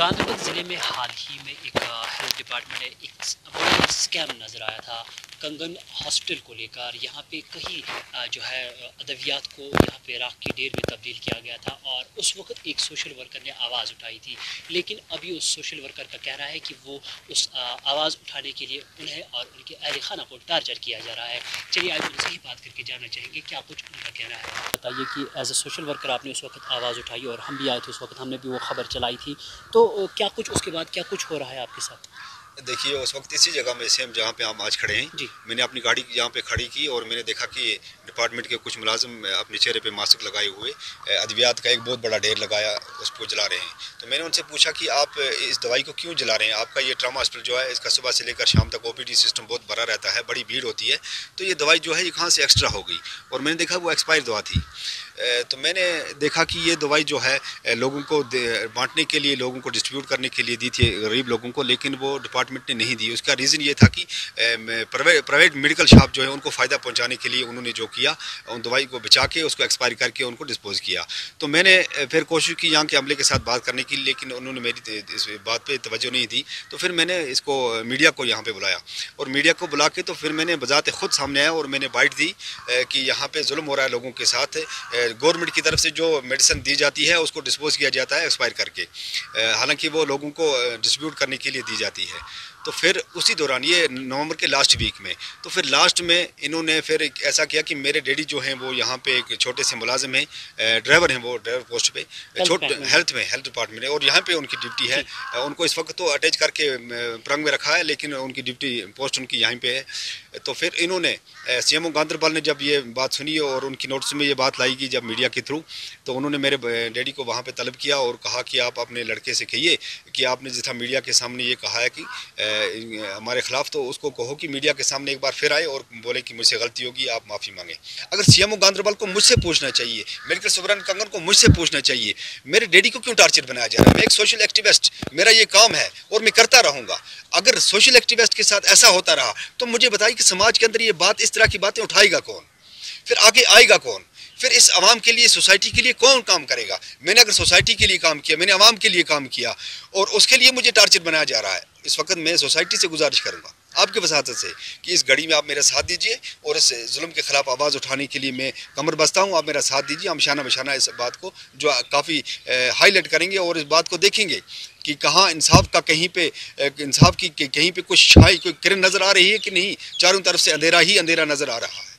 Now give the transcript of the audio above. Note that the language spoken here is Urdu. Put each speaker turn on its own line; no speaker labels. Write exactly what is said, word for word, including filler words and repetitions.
گاندربل ضلع میں حال ہی میں ایک ہیلتھ ڈپارٹمنٹ ایک بڑا اسکیم نظر آیا تھا کنگن ہاسپٹل کو لے کر. یہاں پہ کہیں جو ہے ادویات کو یہاں پہ راکھ کی ڈیر میں تبدیل کیا گیا تھا اور اس وقت ایک سوشل ورکر نے آواز اٹھائی تھی, لیکن ابھی اس سوشل ورکر کا کہنا ہے کہ وہ اس آواز اٹھانے کے لیے انہیں اور ان کے اہل خانہ کو ٹارچر کیا جا رہا ہے. چلیے آج ان سے ہی بات کر کے جاننا چاہیں گے کیا کچھ ان کا کہنا ہے. بتائیے کہ ایز اے سوشل ورکر آپ نے اس وقت آواز اٹھائی اور ہم بھی آئے تھے اس وقت, ہم نے بھی وہ خبر چلائی تھی, تو کیا کچھ اس کے بعد کیا کچھ ہو رہا ہے آپ کے ساتھ؟
دیکھیے اس وقت اسی جگہ میں سے ہم جہاں پہ ہم آج کھڑے ہیں
جی.
میں نے اپنی گاڑی یہاں پہ کھڑی کی اور میں نے دیکھا کہ ڈپارٹمنٹ کے کچھ ملازم اپنے چہرے پہ ماسک لگائے ہوئے ادویات کا ایک بہت بڑا ڈھیر لگایا اس کو جلا رہے ہیں. تو میں نے ان سے پوچھا کہ آپ اس دوائی کو کیوں جلا رہے ہیں, آپ کا یہ ٹراما ہاسپٹل جو ہے اس کا صبح سے لے کر شام تک او پی ڈی سسٹم بہت بڑا رہتا ہے, بڑی بھیڑ ہوتی ہے, تو یہ دوائی جو ہے یہ کہاں سے ایکسٹرا ہو گئی. اور میں نے دیکھا وہ ایکسپائر دوا تھی. تو میں نے دیکھا کہ یہ دوائی جو ہے لوگوں کو بانٹنے کے لیے, لوگوں کو ڈسٹریبیوٹ کرنے کے لیے دی تھی غریب لوگوں کو, لیکن وہ ڈپارٹمنٹ نے نہیں دی. اس کا ریزن یہ تھا کہ پرائیویٹ میڈیکل شاپ جو ہے ان کو فائدہ پہنچانے کے لیے انہوں نے جو کیا ان دوائی کو بچا کے اس کو ایکسپائر کر کے ان کو ڈسپوز کیا. تو میں نے پھر کوشش کی یہاں کے عملے کے ساتھ بات کرنے کی, لیکن انہوں نے میری اس بات پہ توجہ نہیں دی. تو پھر میں نے اس کو میڈیا کو یہاں پہ بلایا اور میڈیا کو بلا کے تو پھر میں نے بذات خود سامنے آیا اور میں نے بائٹ دی کہ یہاں پہ ظلم ہو رہا ہے لوگوں کے ساتھ. گورنمنٹ کی طرف سے جو میڈیسن دی جاتی ہے اس کو ڈسپوز کیا جاتا ہے ایکسپائر کر کے, حالانکہ وہ لوگوں کو ڈسٹریبیوٹ کرنے کے لیے دی جاتی ہے. تو پھر اسی دوران یہ نومبر کے لاسٹ ویک میں تو پھر لاسٹ میں انہوں نے پھر ایسا کیا کہ میرے ڈیڈی جو ہیں وہ یہاں پہ ایک چھوٹے سے ملازم ہیں, ڈرائیور ہیں, وہ ڈرائیور پوسٹ پہ ہیلتھ میں ہیلتھ ڈپارٹمنٹ ہے اور یہاں پہ ان کی ڈیوٹی ہے. ان کو اس وقت تو اٹیچ کر کے پرنگ میں رکھا ہے, لیکن ان کی ڈیوٹی پوسٹ ان کی یہیں پہ ہے. تو پھر انہوں نے سی ایم او گاندربل نے جب یہ بات سنی اور ان کی نوٹس میں یہ بات لائی گئی جب میڈیا کے تھرو, تو انہوں نے میرے ڈیڈی کو وہاں پہ طلب کیا اور کہا کہ آپ اپنے لڑکے سے کہیے کہ آپ نے جیسا میڈیا کے سامنے یہ کہا ہے کہ ہمارے خلاف, تو اس کو کہو کہ میڈیا کے سامنے ایک بار پھر آئے اور بولے کہ مجھ سے غلطی ہوگی, آپ معافی مانگیں. اگر سی ایم او گاندربل کو مجھ سے پوچھنا چاہیے, میڈیکل سپرنٹینڈنٹ کنگن کو مجھ سے پوچھنا چاہیے میرے ڈیڈی کو کیوں ٹارچر بنایا جا رہا ہے. میں ایک سوشل ایکٹیوسٹ, میرا یہ کام ہے اور میں کرتا رہوں گا. اگر سوشل ایکٹیوسٹ کے ساتھ ایسا ہوتا رہا تو مجھے بتائیے کہ سماج کے اندر یہ بات, اس طرح کی باتیں اٹھائے گا کون, پھر آگے آئے گا کون, پھر اس عوام کے لیے سوسائٹی کے لیے کون کام کرے گا. میں نے اگر سوسائٹی کے لیے کام کیا, میں نے عوام کے لیے کام کیا اور اس کے لیے مجھے ٹارچر بنایا جا رہا ہے. اس وقت میں سوسائٹی سے گزارش کروں گا آپ کے وساطت سے کہ اس گھڑی میں آپ میرا ساتھ دیجئے اور اس ظلم کے خلاف آواز اٹھانے کے لیے میں کمر بستہ ہوں. آپ میرا ساتھ دیجئے, ہم شانہ بشانہ اس بات کو جو کافی ہائی لائٹ کریں گے اور اس بات کو دیکھیں گے کہ کہاں انصاف کا کہیں پہ انصاف کی کہیں پہ کچھ چھائی کوئی کرن نظر آ رہی ہے کہ نہیں. چاروں طرف سے اندھیرا ہی اندھیرا نظر آ رہا ہے.